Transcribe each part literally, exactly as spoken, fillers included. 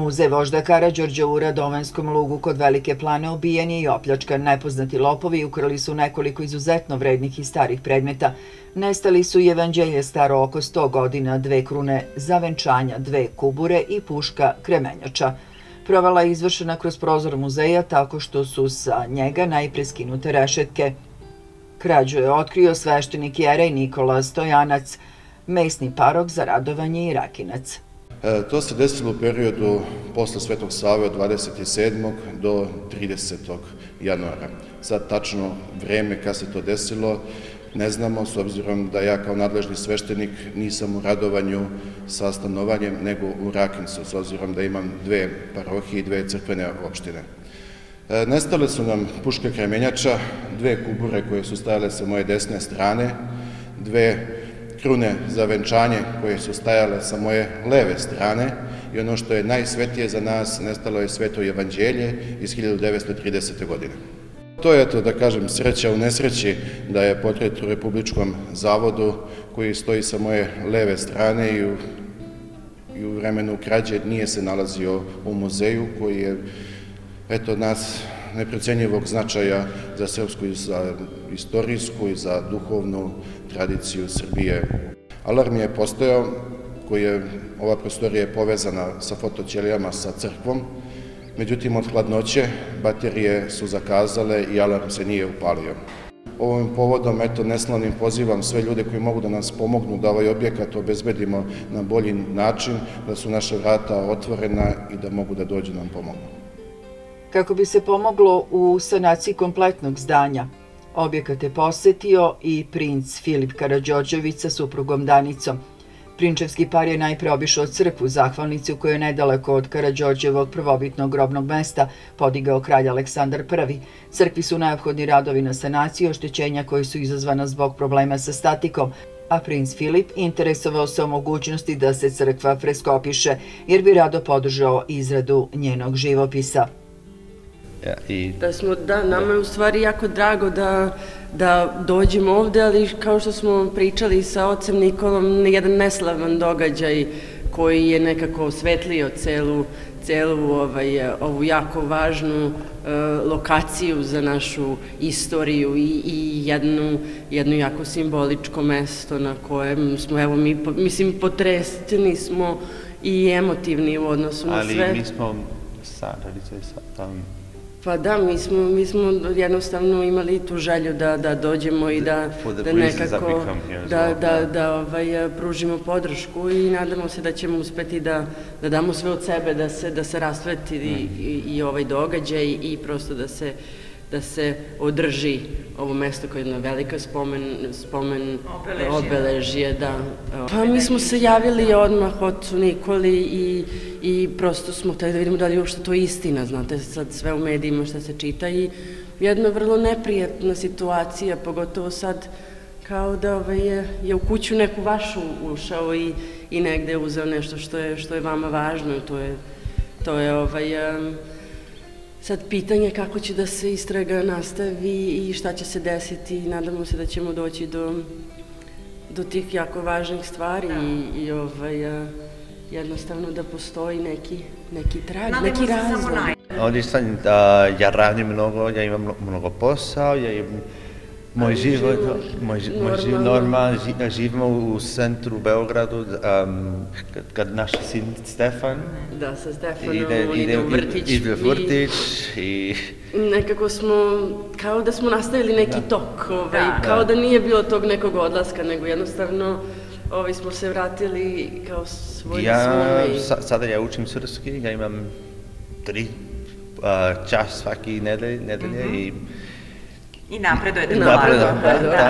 Muzej vožda Karađorđa u Radovanjskom lugu kod Velike Plane ubijen je i opljačkan. Nepoznati lopovi ukrali su nekoliko izuzetno vrednih i starih predmeta. Nestali su i jevanđelje staro oko sto godina, dve krune zavenčanja, dve kubure i puška kremenjača. Provala je izvršena kroz prozor muzeja tako što su sa njega najpre skinute rešetke. Krađu je otkrio sveštenik jerej Nikola Stojanac, mesni parok za Radovanje i Rakinac. To se desilo u periodu posle Svetog Save od dvadeset sedmog do tridesetog januara. Sad tačno vreme kad se to desilo ne znamo, s obzirom da ja kao nadležni sveštenik nisam u Radovanju sa stanovanjem, nego u Rakincu, s obzirom da imam dve parohije i dve crkvene opštine. Nestale su nam puške kremenjača, dve kubure koje su stajale sa moje desne strane, dve krune za venčanje koje su stajale sa moje leve strane i ono što je najsvetije za nas, nestalo je Sveto evanđelje iz hiljadu devetsto tridesete. godine. To je, eto, da kažem, sreća u nesreći da je portret u Republičkom zavodu koji stoji sa moje leve strane i u, i u vremenu krađe nije se nalazio u muzeju koji je, eto, nas neprocenjivog značaja za srpsku, za istorijsku i za duhovnu tradiciju Srbije. Alarm je postojao, koji je, ova prostorija je povezana sa fotoćelijama sa crkvom, međutim od hladnoće baterije su zakazale i alarm se nije upalio. Ovim povodom, eto, neslavnim pozivam sve ljude koji mogu da nas pomognu da ovaj objekat obezbedimo na bolji način, da su naše vrata otvorena i da mogu da dođu nam pomognu. Kako bi se pomoglo u sanaciji kompletnog zdanja, objekat je posetio i princ Filip Karađorđević sa suprugom Danicom. Prinčevski par je najpre obišao crkvu Zahvalnicu koju je nedaleko od Karađorđevog prvobitnog grobnog mesta podigao kralj Aleksandar Prvi. Crkvi su neophodni radovi na sanaciji oštećenja koji su izazvana zbog problema sa statikom, a princ Filip interesovao se o mogućnosti da se crkva freskopiše jer bi rado podržao izradu njenog živopisa. Da smo, da, nama je u stvari jako drago da, da dođemo ovde, ali kao što smo pričali sa ocem Nikolom, jedan neslavan događaj koji je nekako osvetlio celu, celu ovaj, ovu jako važnu e, lokaciju za našu istoriju i, i jednu, jedno jako simboličko mesto na kojem smo, evo mi, mislim, potreseni smo i emotivni u odnosu na sve. Ali mi smo staralice tamo. Pa da, mi smo, mi smo jednostavno imali tu želju da, da dođemo i da, da nekako da, da, da ovaj, pružimo podršku i nadamo se da ćemo uspeti da, da damo sve od sebe da se, da se rasveti i, i, i ovaj događaj i prosto da se, da se održi ovo mesto koje je jedna velika spomen, spomen obeležje. Da. Pa mi smo se javili odmah ocu Nikoli i, i prosto smo hteli da vidimo da li je uopšte to istina, znate, sad sve u medijima šta se čita i jedna vrlo neprijatna situacija, pogotovo sad kao da ovaj, je, je u kuću neku vašu ušao i, i negde uzeo nešto što je, što je vama važno, to je, to je ovaj, um, sad pitanje kako će da se istraga nastavi i šta će se desiti i nadamo se da ćemo doći do, do tih jako važnih stvari i, i ovaj, a, jednostavno da postoji neki, neki trag, neki razlog. Ovdje sam, da, ja radim mnogo, ja imam mnogo posao, ja imam moj život, moj, moj život normalno, živimo u centru Beogradu, um, kad, kad naš sin Stefan da, sa Stefanom, ide, on ide u vrtić. Ide u vrtić i... Nekako smo, kao da smo nastavili neki da. tok, ovaj, da, kao da. da nije bilo tog nekog odlaska, nego jednostavno ovaj, smo se vratili kao svoj ja, svoj. Sa, sada ja učim srpski, ja imam tri uh, čas svaki nedelje, nedelje mm -hmm. i I napredujete polako. Da, da.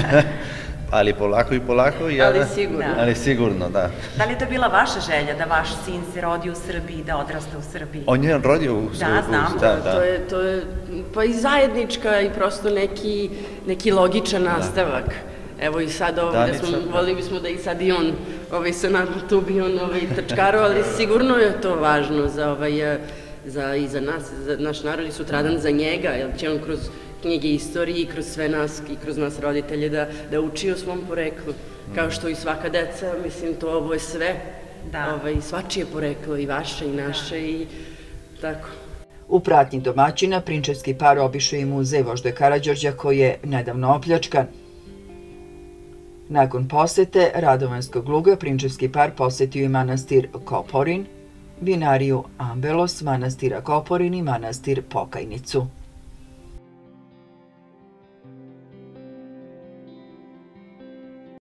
Ali polako i polako. Ja, ali sigurno. Ali sigurno, da. Da li je to bila vaša želja da vaš sin se rodi u Srbiji, da odrasta u Srbiji? On je rodio u Srbiji. Da, znam. Da, da. To je, to je pa i zajednička i prosto neki, neki logičan nastavak. Da. Evo i sad ovdje smo, volili bismo da i sad i on ovaj, sa nama tu bi on ovaj, trčkaro, ali sigurno je to važno za, ovaj, za, i za nas, za naš narod i sutradan za njega, jer će on kroz knjige istorije i kroz sve nas i kroz nas roditelje da, da uči o svom poreklu. Kao što i svaka deca, mislim, to ovo je sve ovaj, svačije poreklo, i vaše i naše i tako. U pratnji domaćina prinčevski par obišao i muzej vožde Karađorđa koji je nedavno opljačkan. Nakon posete Radovanskog luga prinčevski par posetio i manastir Koporin, vinariju Ambelos, manastira Koporin i manastir Pokajnicu.